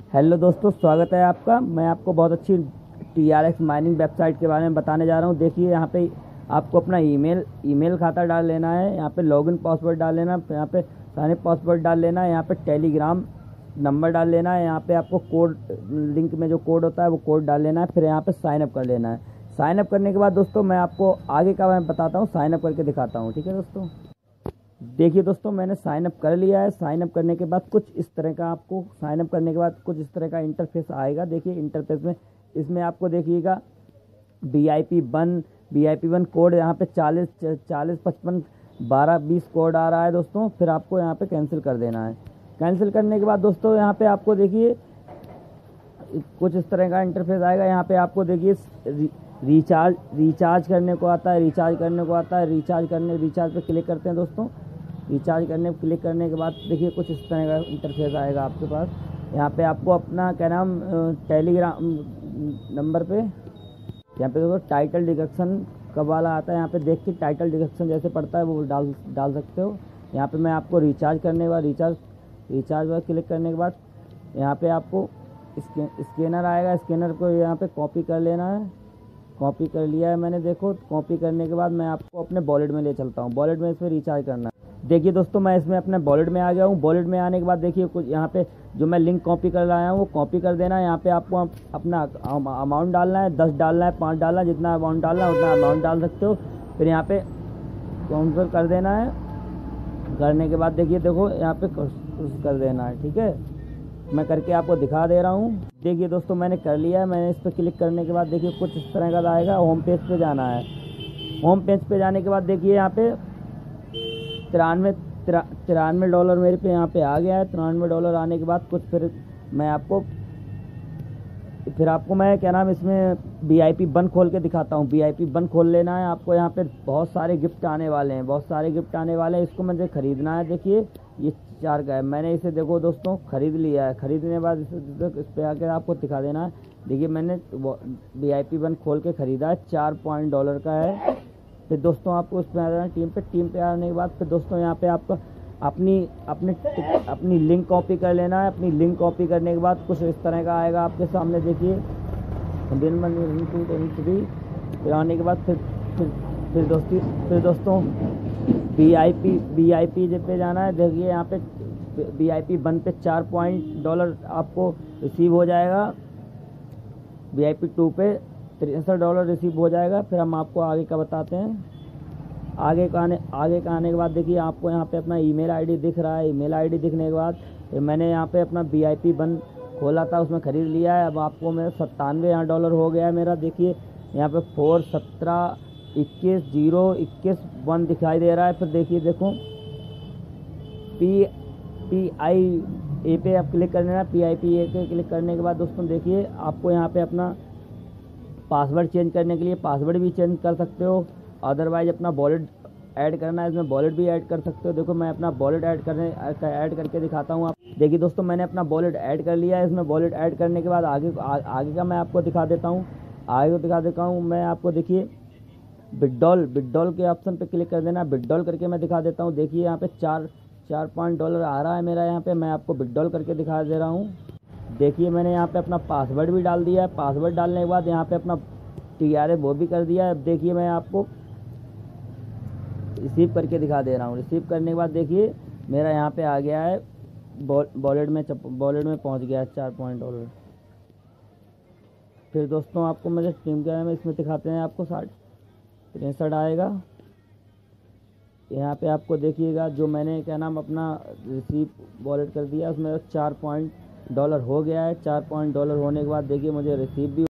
Hello दोस्तों, स्वागत है आपका। मैं आपको बहुत अच्छी TRX माइनिंग वेबसाइट के बारे में बताने जा रहा हूँ। देखिए, यहाँ पे आपको अपना ईमेल खाता डाल लेना है। यहाँ पे लॉगिन पासवर्ड डाल लेना, यहाँ पे साइन अप पासवर्ड डाल लेना है। यहाँ पे टेलीग्राम नंबर डाल लेना है। यहाँ पे आपको कोड, लिंक में जो कोड होता है वो कोड डाल लेना है। फिर यहाँ पे साइन अप कर लेना है। साइन अप करने के बाद दोस्तों मैं आपको आगे का मैं बताता हूँ, साइन अप करके दिखाता हूँ। ठीक है दोस्तों, देखिए दोस्तों, मैंने साइन अप कर लिया है। साइन अप करने के बाद कुछ इस तरह का आपको साइन अप करने के बाद कुछ इस तरह का इंटरफेस आएगा। देखिए इंटरफेस में इसमें आपको देखिएगा VIP1 कोड यहाँ पे 40 40 55 12 20 कोड आ रहा है दोस्तों। फिर आपको यहाँ पे कैंसिल कर देना है। कैंसिल करने के बाद दोस्तों यहाँ पे आपको देखिए कुछ इस तरह का इंटरफेस आएगा। यहाँ पे आपको देखिए रिचार्ज करने को आता है। रिचार्ज पे क्लिक करते हैं दोस्तों। रिचार्ज करने पे क्लिक करने के बाद देखिए कुछ इस तरह का इंटरफेस आएगा आपके पास। यहाँ पे आपको अपना क्या नाम टेलीग्राम नंबर पे यहाँ पे देखो टाइटल डिडक्शन कब वाला आता है। यहाँ पे देख के टाइटल डिडक्शन जैसे पड़ता है वो डाल सकते हो। यहाँ पे मैं आपको रिचार्ज करने के बाद रिचार्ज पर क्लिक करने के बाद यहाँ पे आपको स्कैनर आएगा। स्कैनर को यहाँ पे कॉपी कर लेना है। कॉपी कर लिया है मैंने। देखो, कॉपी करने के बाद मैं आपको अपने वॉलेट में ले चलता हूँ। वॉलेट में इसमें रिचार्ज करना है। देखिए दोस्तों, मैं इसमें अपने वॉलेट में आ गया हूँ। वॉलेट में आने के बाद देखिए कुछ यहाँ पे जो मैं लिंक कॉपी कर लाया हूँ वो कॉपी कर देना है। यहाँ पे आपको अपना अमाउंट डालना है। 10 डालना है, 5 डालना है, जितना अमाउंट डालना है उतना अमाउंट डाल सकते हो। फिर यहाँ पे काउंटर कर देना है। करने के बाद देखिए, देखो यहाँ पे कर देना है। ठीक है, मैं करके आपको दिखा दे रहा हूँ। देखिए दोस्तों, मैंने कर लिया है। मैंने इस पर क्लिक करने के बाद देखिए कुछ इस तरह का आएगा। होम पेज पे जाना है। होम पेज पे जाने के बाद देखिए यहाँ पे $93 मेरे पे यहाँ पे आ गया है। $93 आने के बाद कुछ फिर आपको मैं क्या नाम इसमें VIP1 खोल के दिखाता हूँ। VIP1 खोल लेना है आपको। यहाँ पे बहुत सारे गिफ्ट आने वाले हैं। इसको मुझे खरीदना है। देखिए ये 4 का है। मैंने इसे देखो दोस्तों खरीद लिया है। खरीदने के बाद इस पे आकर आपको दिखा देना है। देखिए मैंने VIP1 खोल के खरीदा है। $4 का है। फिर दोस्तों आपको उस पर आ जाना टीम पे आने के बाद फिर दोस्तों यहाँ पे आपको अपनी लिंक कॉपी कर लेना है। अपनी लिंक कॉपी करने के बाद कुछ इस तरह का आएगा आपके सामने। देखिए फिर आने के बाद फिर दोस्तों VIP पे जाना है। देखिए यहाँ पे VIP1 पे $4 आपको रिसीव हो जाएगा। VIP2 पे $63 रिसीव हो जाएगा। फिर हम आपको आगे का बताते हैं। आगे का आने के बाद देखिए आपको यहाँ पे अपना ईमेल आईडी दिख रहा है। ईमेल आईडी दिखने के बाद फिर मैंने यहाँ पे अपना VIP1 खोला था, उसमें ख़रीद लिया है। अब आपको मैं $97 हो गया है मेरा। देखिए यहाँ पे 4 17 21 0 21 1 दिखाई दे रहा है। फिर देखिए PIA पे आप क्लिक कर लेना। PIA पे क्लिक करने के बाद दोस्तों देखिए आपको यहाँ पे अपना पासवर्ड चेंज करने के लिए पासवर्ड भी चेंज कर सकते हो। अदरवाइज अपना वॉलेट ऐड करना है, इसमें वॉलेट भी ऐड कर सकते हो। देखो मैं अपना वॉलेट ऐड करके दिखाता हूँ। आप देखिए दोस्तों, मैंने अपना वॉलेट ऐड कर लिया है। इसमें वॉलेट ऐड करने के बाद आगे का मैं आपको दिखा देता हूँ। मैं आपको देखिए विड्रॉल के ऑप्शन पे क्लिक कर देना। विड्रॉल करके मैं दिखा देता हूँ। देखिए यहाँ पे $4 आ रहा है मेरा। यहाँ पे मैं आपको विड्रॉल करके दिखा दे रहा हूँ। देखिए मैंने यहाँ पे अपना पासवर्ड भी डाल दिया है। पासवर्ड डालने के बाद यहाँ पे अपना TRA वो भी कर दिया है। अब देखिए मैं आपको रिसीव करके दिखा दे रहा हूँ। रिसीव करने के बाद देखिए मेरा यहाँ पे आ गया है। वॉलेट में पहुँच गया है $4 फिर दोस्तों आपको मेरे टीम के में इसमें दिखाते हैं। आपको 63 आएगा। यहाँ पे आपको देखिएगा जो मैंने क्या नाम अपना रिसीव वॉलेट कर दिया उसमें $4 हो गया है। $4 होने के बाद देखिए मुझे रिसीव भी